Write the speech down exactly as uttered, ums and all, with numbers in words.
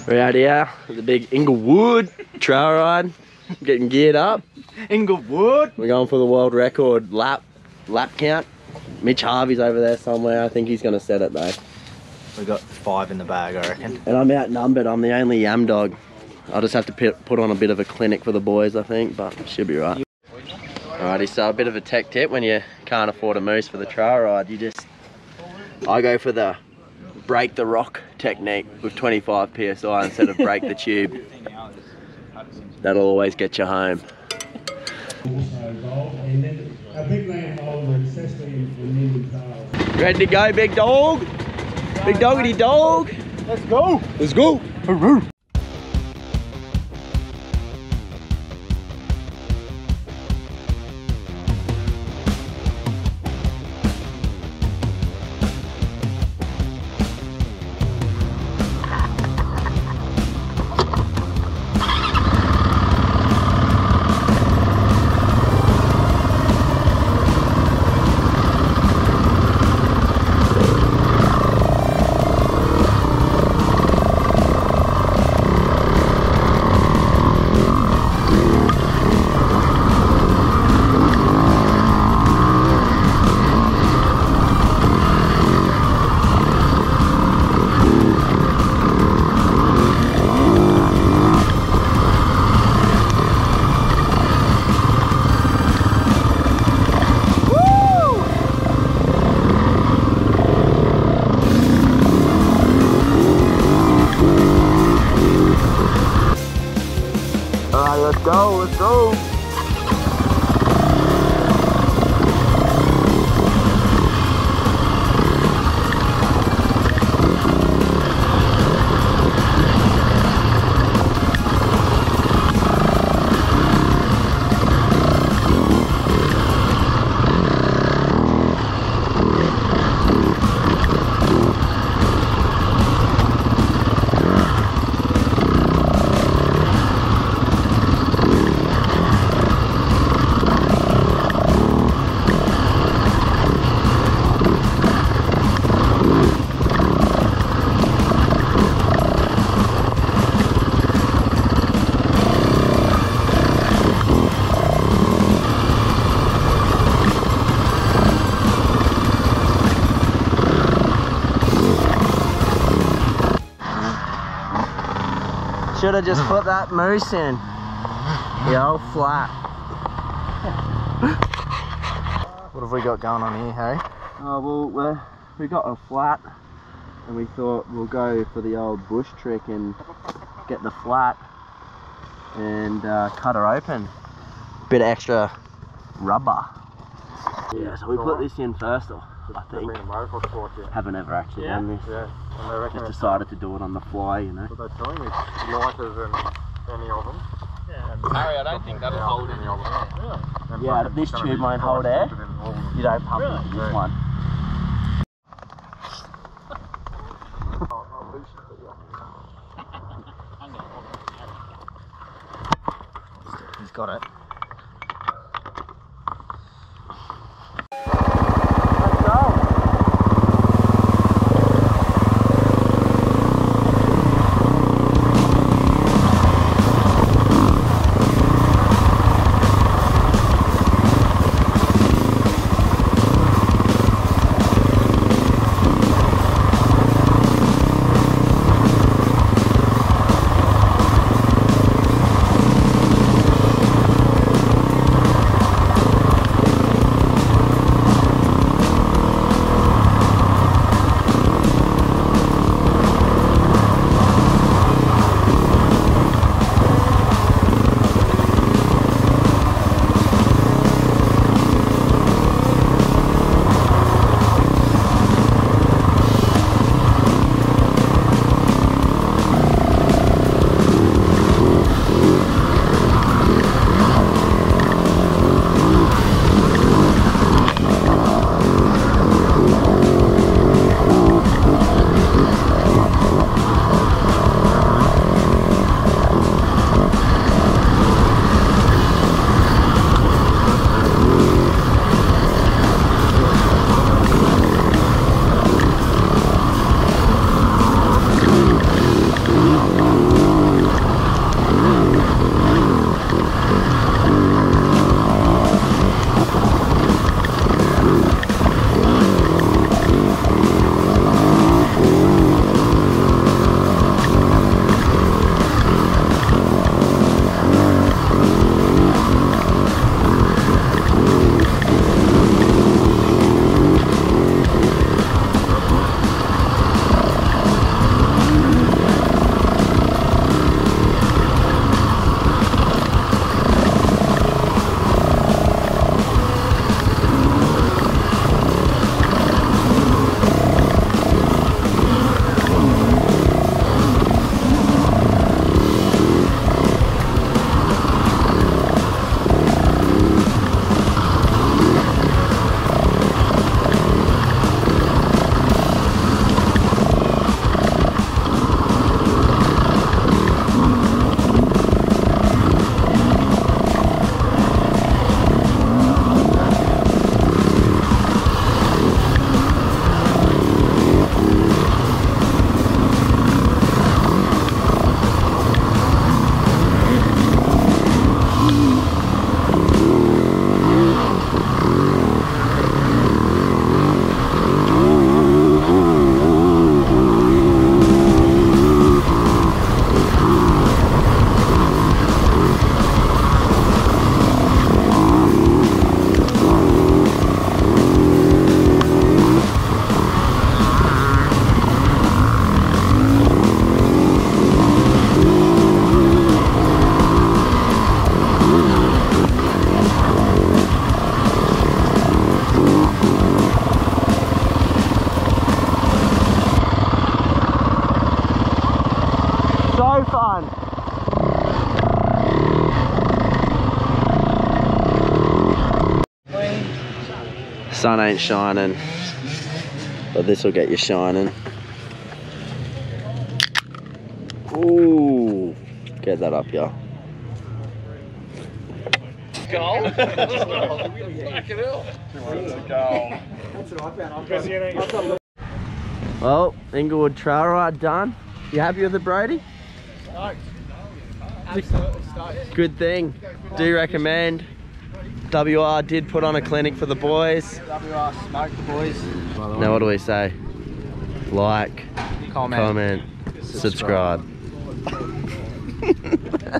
We're out here with the big Inglewood trail ride, getting geared up. Inglewood! We're going for the world record lap lap count. Mitch Harvey's over there somewhere. I think he's going to set it though. We got five in the bag, I reckon. And I'm outnumbered. I'm the only yam dog. I'll just have to put on a bit of a clinic for the boys, I think, but should be right. Alrighty, so a bit of a tech tip when you can't afford a moose for the trail ride. You just, I go for the break the rock technique with twenty-five P S I instead of break the tube. That'll always get you home. Ready to go, big dog? Big doggity dog? Let's go! Let's go! Let's go, let's go. Should have just put that moose in. The old flat. What have we got going on here, Harry? Oh well, we're, we got a flat, and we thought we'll go for the old bush trick and get the flat and uh, cut her open. Bit of extra rubber. Yeah, so we put this in first, or I think. Haven't ever actually yeah. done this. Yeah. And they reckon Just decided to do it on the fly, you know. What they're telling me, lighters than any of them. Yeah. And Harry, I don't think that'll hold any of them. Yeah, yeah, this tube won't hold air. You don't pump really? into this yeah. one. He's got it. So fun. Sun ain't shining, but this will get you shining. Ooh, get that up, y'all. Goal? Fucking hell. Well, Inglewood trail ride done. You happy with it, Brody? Stoked. Absolutely stoked. Good thing. Do recommend. W R did put on a clinic for the boys. W R smoked, boys. Now what do we say? Like, Comment. comment, subscribe.